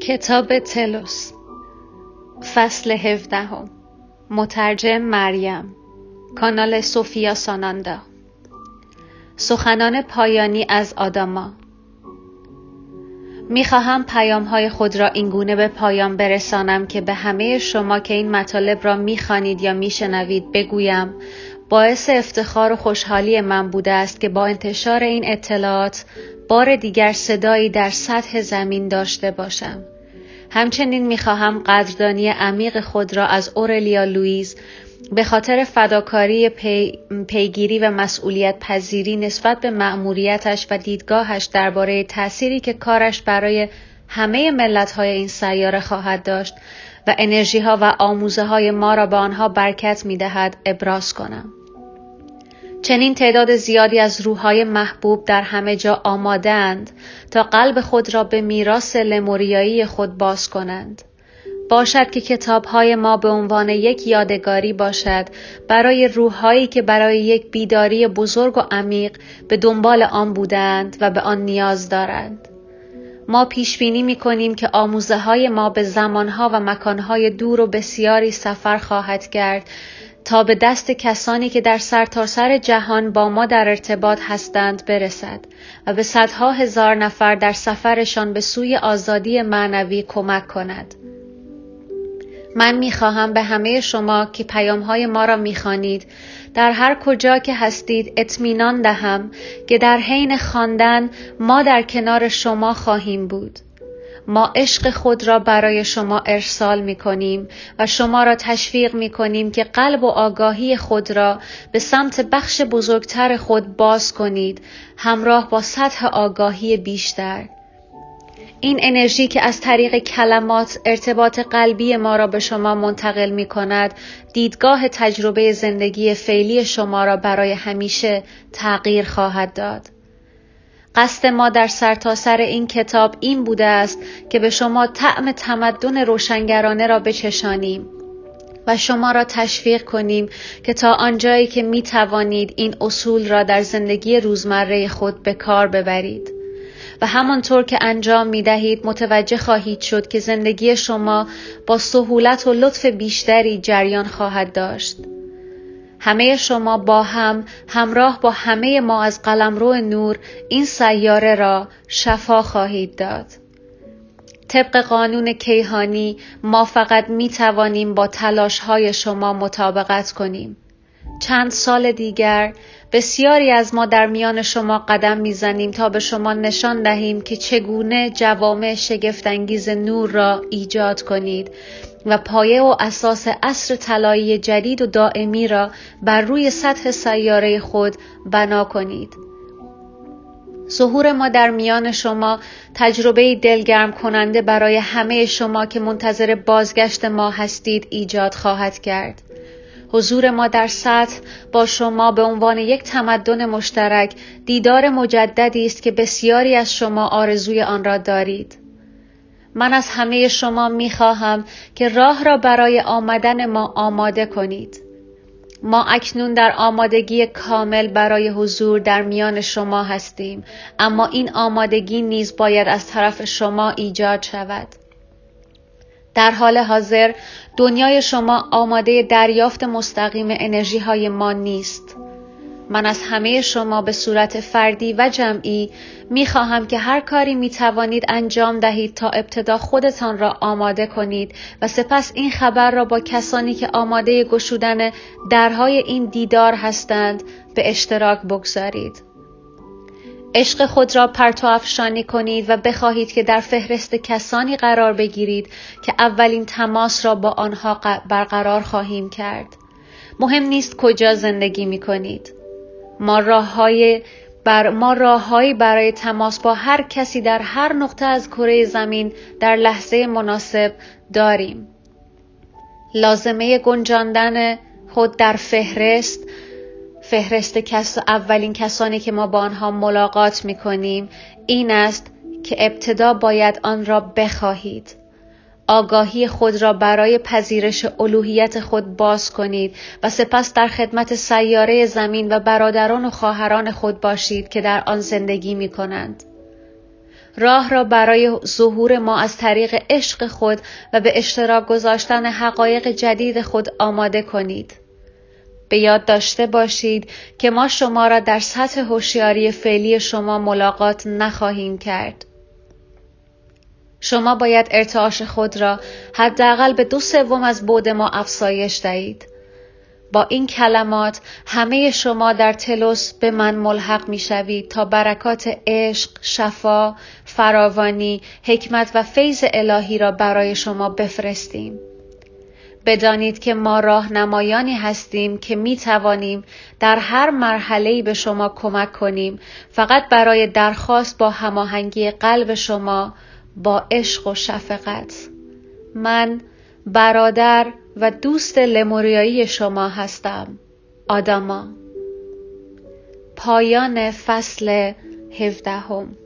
کتاب تلوس فصل 17 مترجم مریم کانال سوفیا ساناندا سخنان پایانی از آداما می‌خواهم پیام‌های خود را اینگونه به پایان برسانم که به همه شما که این مطالب را می‌خوانید یا می‌شنوید بگویم باعث افتخار و خوشحالی من بوده است که با انتشار این اطلاعات بار دیگر صدایی در سطح زمین داشته باشم. همچنین می‌خواهم قدردانی عمیق خود را از اورلیا لوئیز به خاطر فداکاری پیگیری و مسئولیت پذیری نسبت به مأموریتش و دیدگاهش درباره تأثیری که کارش برای همه ملت‌های این سیاره خواهد داشت و انرژی‌ها و آموزه‌های ما را به آنها برکت می‌دهد ابراز کنم. چنین تعداد زیادی از روح‌های محبوب در همه جا آماده‌اند تا قلب خود را به میراث لموریایی خود باز کنند. باشد که کتاب‌های ما به عنوان یک یادگاری باشد برای روح‌هایی که برای یک بیداری بزرگ و عمیق به دنبال آن بودند و به آن نیاز دارند. ما پیش بینی می‌کنیم که آموزه‌های ما به زمان‌ها و مکان‌های دور و بسیاری سفر خواهد کرد تا به دست کسانی که در سرتاسر جهان با ما در ارتباط هستند برسد و به صدها هزار نفر در سفرشان به سوی آزادی معنوی کمک کند. من می‌خواهم به همه شما که پیام‌های ما را می‌خوانید در هر کجا که هستید اطمینان دهم که در حین خواندن ما در کنار شما خواهیم بود. ما عشق خود را برای شما ارسال می‌کنیم و شما را تشویق می‌کنیم که قلب و آگاهی خود را به سمت بخش بزرگتر خود باز کنید، همراه با سطح آگاهی بیشتر. این انرژی که از طریق کلمات ارتباط قلبی ما را به شما منتقل می‌کند، دیدگاه تجربه زندگی فعلی شما را برای همیشه تغییر خواهد داد. قصد ما در سرتاسر این کتاب این بوده است که به شما طعم تمدن روشنگرانه را بچشانیم و شما را تشویق کنیم که تا آنجایی که می توانید این اصول را در زندگی روزمره خود به کار ببرید و همانطور که انجام می دهید متوجه خواهید شد که زندگی شما با سهولت و لطف بیشتری جریان خواهد داشت. همه شما با همراه با همه ما از قلمرو نور این سیاره را شفا خواهید داد. طبق قانون کیهانی ما فقط می توانیم با تلاش‌های شما مطابقت کنیم. چند سال دیگر بسیاری از ما در میان شما قدم میزنیم تا به شما نشان دهیم که چگونه جوامع شگفت‌انگیز نور را ایجاد کنید و پایه و اساس عصر طلایی جدید و دائمی را بر روی سطح سیاره خود بنا کنید. ظهور ما در میان شما تجربه دلگرم کننده برای همه شما که منتظر بازگشت ما هستید ایجاد خواهد کرد. حضور ما در سطح با شما به عنوان یک تمدن مشترک دیدار مجددی است که بسیاری از شما آرزوی آن را دارید. من از همه شما می‌خواهم که راه را برای آمدن ما آماده کنید. ما اکنون در آمادگی کامل برای حضور در میان شما هستیم، اما این آمادگی نیز باید از طرف شما ایجاد شود. در حال حاضر دنیای شما آماده دریافت مستقیم انرژی های ما نیست. من از همه شما به صورت فردی و جمعی می خواهم که هر کاری می توانید انجام دهید تا ابتدا خودتان را آماده کنید و سپس این خبر را با کسانی که آماده گشودن درهای این دیدار هستند به اشتراک بگذارید. عشق خود را پرتو افشانی کنید و بخواهید که در فهرست کسانی قرار بگیرید که اولین تماس را با آنها برقرار خواهیم کرد. مهم نیست کجا زندگی می کنید. ما راههایی برای تماس با هر کسی در هر نقطه از کره زمین در لحظه مناسب داریم. لازمه گنجاندن خود در فهرست اولین کسانی که ما با آنها ملاقات می کنیم این است که ابتدا باید آن را بخواهید. آگاهی خود را برای پذیرش الوهیت خود باز کنید و سپس در خدمت سیاره زمین و برادران و خواهران خود باشید که در آن زندگی می کنند. راه را برای ظهور ما از طریق عشق خود و به اشتراک گذاشتن حقایق جدید خود آماده کنید. به یاد داشته باشید که ما شما را در سطح هوشیاری فعلی شما ملاقات نخواهیم کرد. شما باید ارتعاش خود را حداقل به 2/3 از بعد ما افزایش دهید. با این کلمات همه شما در تلوس به من ملحق می شوید تا برکات عشق، شفا، فراوانی، حکمت و فیض الهی را برای شما بفرستیم. بدانید که ما راهنمایانی هستیم که می توانیم در هر مرحله‌ای به شما کمک کنیم، فقط برای درخواست با هماهنگی قلب شما با عشق و شفقت. من برادر و دوست لموریایی شما هستم. آداما. پایان فصل 17.